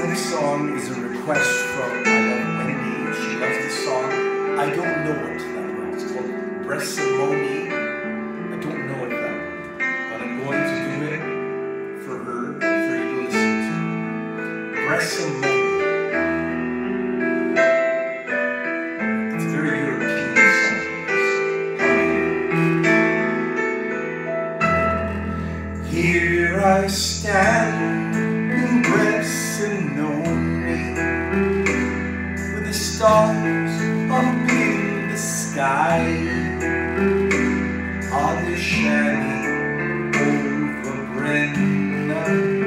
next song is a request from I Love Wendy. She loves this song. I don't know it that well. It's called Bresimoni. I don't know it that well, but I'm going to do it for her and for you to listen to. Bresimoni. It's a very European song. Here I stand in Bresimoni, with the stars up in the sky, on the chamois over Brenna,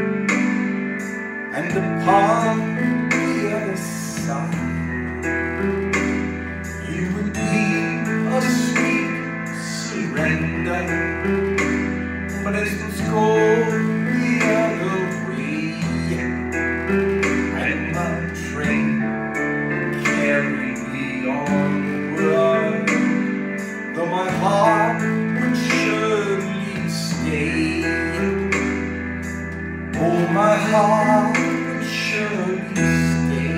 and upon the other side, you would be a sweet surrender, but as those go the other way, and my train carried me onward, though my heart would surely stay. Oh, my heart would surely stay.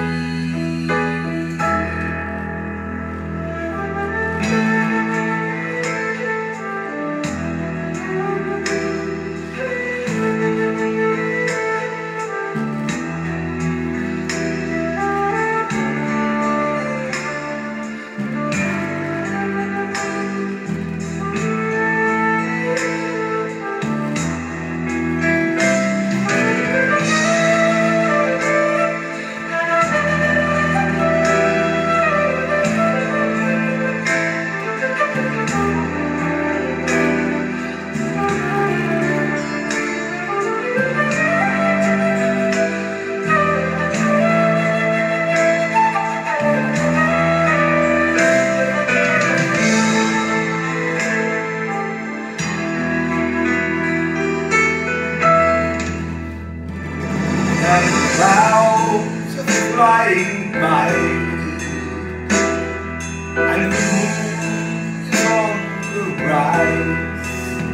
Clouds are flying by me, and the moon is on the rise.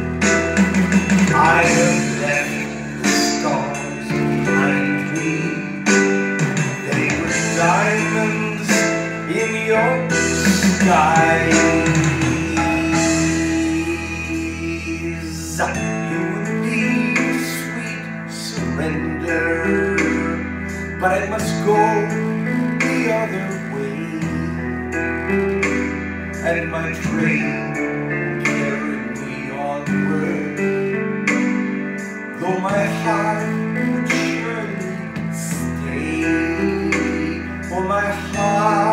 I have left the stars behind me. They were diamonds in your skies. You would be a sweet surrender, but I must go the other way, and my train carried me onward, though my heart would surely stay. Oh, my heart